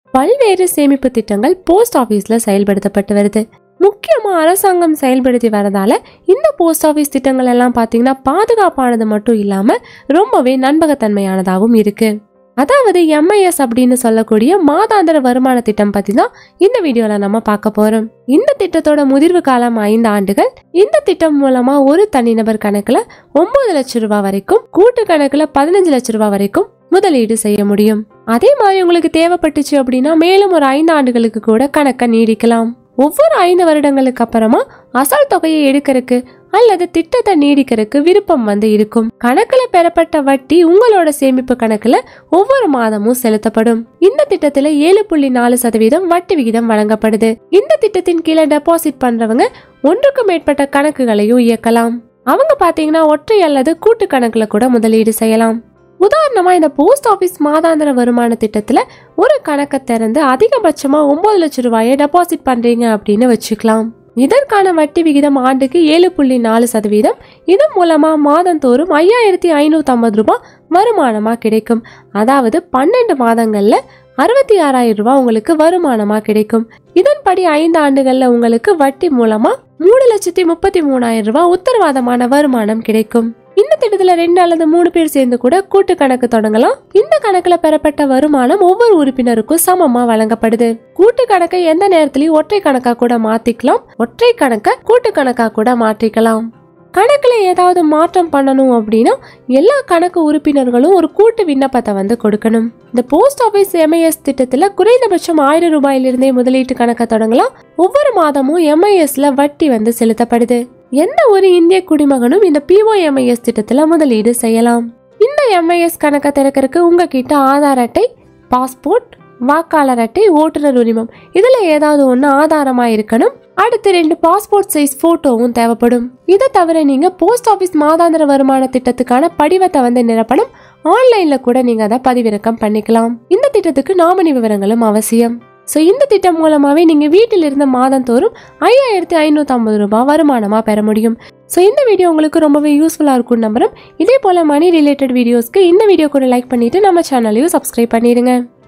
பல்வேறு சேமிப்பு திட்டங்கள் போஸ்ட் ஆபீஸ்ல செயல்படுத்தப்பட்டு வருது. முக்கியமா அரசாங்கம் செயல்படுத்தி வரதால இந்த போஸ்ட் ஆபீஸ் திட்டங்கள் எல்லாம் பாத்தீங்கன்னா பாதுகாப்பானது மட்டும் இல்லாம ரொம்பவே நம்பகத்தன்மையானதாகவும் இருக்கு. அதாவது MIS அப்படின்னு சொல்லக்கூடிய மாதாந்திர வருமான திட்டம் பத்தி தான் இந்த வீடியோல நம்ம பார்க்க போறோம். இந்த திட்டத்தோட முதிர்வு காலம் 5 ஆண்டுகள். இந்த திட்டம் மூலமா ஒரு தனிநபர் கணக்குல 9 லட்சம் ரூபாய் வரைக்கும், கூட்டு கணக்குல 15 லட்சம் ரூபாய் வரைக்கும் முதலீடு செய்ய முடியும். அதே மாதிரி உங்களுக்கு தேவைப்பட்டுச்சு அப்படின்னா மேலும் ஒரு 5 ஆண்டுகளுக்கு கூட கணக்கை நீடிக்கலாம். ஒவ்வொரு 5 வருடங்களுக்கு அப்புறமா அசல் தொகையை எடுக்கிறதுக்கு அல்லது திட்டத்தை நீடிக்கிறதுக்கு விருப்பம் இருக்கும். கணக்குல பெறப்பட்ட வட்டி உங்களோட சேமிப்பு கணக்குல ஒவ்வொரு மாதமும் செலுத்தப்படும். இந்த திட்டத்துல 7.4% வட்டி விகிதம் வழங்கப்படுது. இந்த திட்டத்தின் கீழே டெபாசிட் பண்றவங்க ஒன்றுக்கு மேற்பட்ட கணக்குகளையும் இயக்கலாம். அவங்க பாத்தீங்கன்னா ஒற்றை அல்லது கூட்டு கணக்குல கூட முதலீடு செய்யலாம். உதாரணமா இந்த போஸ்ட் ஆபீஸ் மாதாந்திர வருமான திட்டத்துல ஒரு கணக்கை திறந்து அதிகபட்சமா 9 லட்சம் ரூபாயை டெபாசிட் பண்றீங்க அப்படின்னு வச்சுக்கலாம். இதற்கான வட்டி விகிதம் ஆண்டுக்கு 7.4%. இதன் மூலமா மாதந்தோறும் 5550 ரூபாய் வருமானமா கிடைக்கும். அதாவது 12 மாதங்கள்ல 66,000 ரூபாய் உங்களுக்கு வருமானமா கிடைக்கும். இதன்படி 5 ஆண்டுகள்ல உங்களுக்கு வட்டி மூலமா 3,33,000 ரூபாய் உத்தரவாதமான வருமானம் கிடைக்கும். இந்த திட்டத்துல 2 அல்லது 3 பேர் சேர்ந்து கூட கூட்டு கணக்கு தொடங்கலாம். இந்த கணக்குல பெறப்பட்ட வருமானம் ஒவ்வொரு உறுப்பினருக்கும் சமமா வழங்கப்படுது. கூட்டு கணக்கை எந்த நேரத்திலயும் ஒற்றை கணக்கா கூட மாத்திக்கலாம், ஒற்றை கணக்க கூட்டு கணக்கா கூட மாற்றிக்கலாம். கணக்குல ஏதாவது மாற்றம் பண்ணணும் அப்படின்னா எல்லா கணக்கு உறுப்பினர்களும் ஒரு கூட்டு விண்ணப்பத்தை கொடுக்கணும். இந்த போஸ்ட் ஆபீஸ் MIS திட்டத்துல குறைந்தபட்சம் 1000 ரூபாயிலிருந்தே முதலீட்டு கணக்கை தொடங்கலாம். ஒவ்வொரு மாதமும் MISல வட்டி செலுத்தப்படுது. எந்த ஒரு இந்திய குடிமகனும் இந்த POMIS திட்டத்துல முதலீடு செய்யலாம். இந்த MIS கணக்கை திறக்கிறதுக்கு உங்ககிட்ட ஆதார் அட்டை, பாஸ்போர்ட், வாக்காளர் அட்டை, ஓட்டுநர் உரிமம் இதுல ஏதாவது ஒண்ணு ஆதாரமா இருக்கணும். அடுத்து 2 பாஸ்போர்ட் சைஸ் போட்டோவும் தேவைப்படும். இதை தவிர நீங்க போஸ்ட் ஆபீஸ் மாதாந்திர வருமான திட்டத்துக்கான படிவத்தை நிரப்பணும். ஆன்லைன்ல கூட நீங்க அதை பதிவிறக்கம் பண்ணிக்கலாம். இந்த திட்டத்துக்கு நாமினி விவரங்களும் அவசியம். இந்த திட்டம் மூலமாவே நீங்க வீட்டில் இருந்த மாதந்தோறும் 5550 ரூபாய் வருமானமா பெற முடியும். இந்த வீடியோ உங்களுக்கு ரொம்பவே யூஸ்ஃபுல்லா இருக்கும் நம்புறேன். இதே போல மணி ரிலேட்டட் வீடியோஸ்க்கு இந்த வீடியோ கூட லைக் பண்ணிட்டு நம்ம சேனலையும் சப்ஸ்கிரைப் பண்ணிடுங்க.